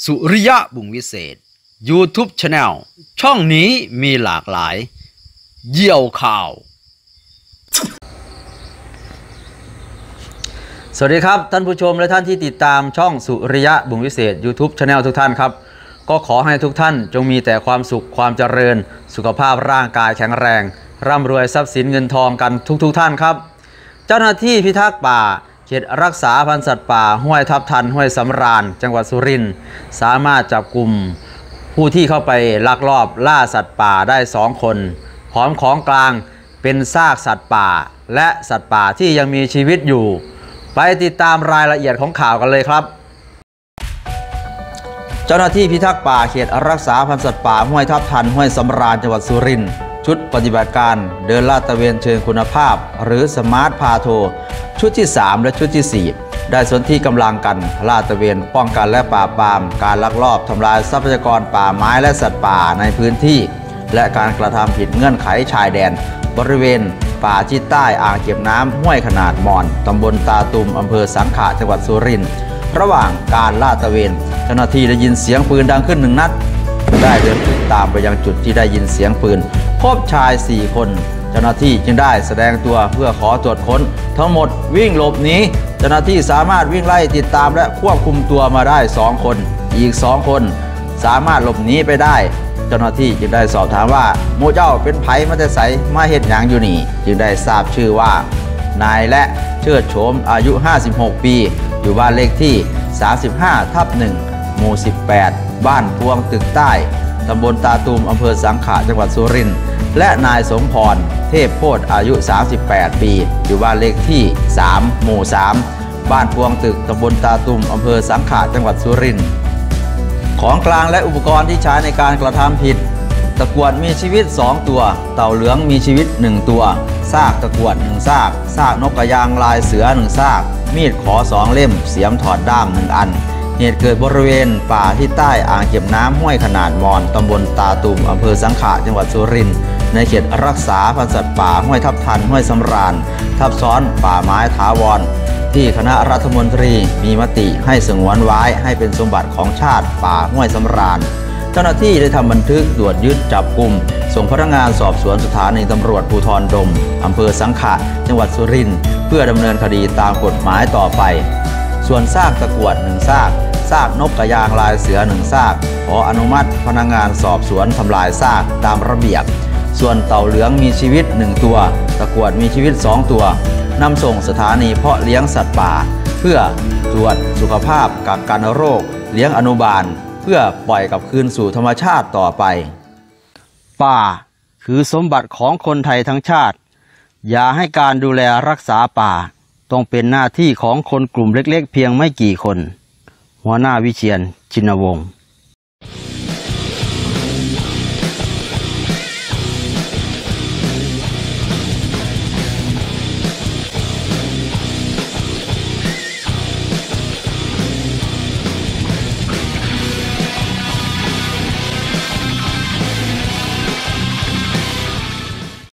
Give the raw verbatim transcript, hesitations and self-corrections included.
สุริยะบุญวิเศษ YouTube Channel ช่องนี้มีหลากหลายเยี่ยวข่าวสวัสดีครับท่านผู้ชมและท่านที่ติดตามช่องสุริยะบุญวิเศษ YouTube Channel ทุกท่านครับก็ขอให้ทุกท่านจงมีแต่ความสุขความเจริญสุขภาพร่างกายแข็งแรงร่ำรวยทรัพย์สินเงินทองกันทุกๆ ท่านครับเจ้าหน้าที่พิทักษ์ป่าเขตรักษาพันธุ์สัตว์ป่าห้วยทับทันห้วยสำราญจังหวัดสุรินทร์สามารถจับกลุ่มผู้ที่เข้าไปลักลอบล่าสัตว์ป่าได้สองคนพร้อมของกลางเป็นซากสัตว์ป่าและสัตว์ป่าที่ยังมีชีวิตอยู่ไปติดตามรายละเอียดของข่าวกันเลยครับเจ้าหน้าที่พิทักษ์ป่าเขตรักษาพันธุ์สัตว์ป่าห้วยทับทันห้วยสำราญจังหวัดสุรินทร์ชุดปฏิบัติการเดินลาดตระเวนเชิงคุณภาพหรือสมาร์ทพาโทชุดที่สามและชุดที่สี่ได้สนที่กำลังกันลาดตระเวนป้องกันและปราบปรามการลักลอบทำลายทรัพยากรป่าไม้และสัตว์ป่าในพื้นที่และการกระทำผิดเงื่อนไขชายแดนบริเวณป่าที่ใต้อ่างเก็บน้ำห้วยขนาดมอนตำบลตาตุมอำเภอสังขะจังหวัดสุรินทร์ระหว่างการลาดตระเวนเจ้าหน้าที่ได้ยินเสียงปืนดังขึ้นหนึ่งนัดได้เดินติดตามไปยังจุดที่ได้ยินเสียงปืนพบชายสี่คนเจ้าหน้าที่จึงได้แสดงตัวเพื่อขอตรวจค้นทั้งหมดวิ่งหลบหนีเจ้าหน้าที่สามารถวิ่งไล่ติดตามและควบคุมตัวมาได้สองคนอีกสองคนสามารถหลบหนีไปได้เจ้าหน้าที่จึงได้สอบถามว่าหมู่เจ้าเป็นไผมาแต่ไสมาเฮ็ดหยังอยู่นี่จึงได้ทราบชื่อว่านายและเชิดโฉมอายุห้าสิบหกปีอยู่บ้านเลขที่สามสิบห้าทับหนึ่งหมู่สิบแปดบ้านพวงตึกใต้ตำบลตาตูมอำเภอสังขะจังหวัดสุรินทร์และนายสมพรเทพโพธิ์อายุสามสิบแปดปีอยู่บ้านเลขที่สามหมู่สามบ้านพวงตึกตำบลตาตูมอำเภอสังขะจังหวัดสุรินทร์ของกลางและอุปกรณ์ที่ใช้ในการกระทำผิดตะกรวดมีชีวิตสองตัวเต่าเหลืองมีชีวิตหนึ่งตัวซากตะกรวดหนึ่งซากซากนกกระยางลายเสือหนึ่งซากมีดขอสองเล่มเสียมถอดด้ามหนึ่งอันเหตุเกิดบริเวณป่าที่ใต้อ่างเก็บน้ำห้วยขนาดมอนตำบลตาตุ่มอำเภอสังขะจังหวัดสุรินทร์ในเขตรักษาพันธุ์สัตว์ป่าห้วยทับทันห้วยสำราญทับซ้อนป่าไม้ถาวรที่คณะรัฐมนตรีมีมติให้สงวนไว้ให้เป็นสมบัติของชาติป่าห้วยสำราญเจ้าหน้าที่ได้ทำบันทึกตรวจยึดจับกุมส่งพนักงานสอบสวนสถานีตำรวจภูธรดมอำเภอสังขะจังหวัดสุรินทร์เพื่อดำเนินคดีตามกฎหมายต่อไปส่วนซากตะกรวดหนึ่งซากซากนกกระยางลายเสือหนึ่งซากขออนุมัติพนักงานสอบสวนทำลายซากตามระเบียบส่วนเต่าเหลืองมีชีวิตหนึ่งตัวตะกรวดมีชีวิตสองตัวนำส่งสถานีเพาะเลี้ยงสัตว์ป่าเพื่อตรวจสุขภาพกักกันโรคเลี้ยงอนุบาลเพื่อปล่อยกลับคืนสู่ธรรมชาติต่อไปป่าคือสมบัติของคนไทยทั้งชาติอย่าให้การดูแลรักษาป่าต้องเป็นหน้าที่ของคนกลุ่มเล็กๆเพียงไม่กี่คนหัวหน้าวิเชียร ชินวงศ์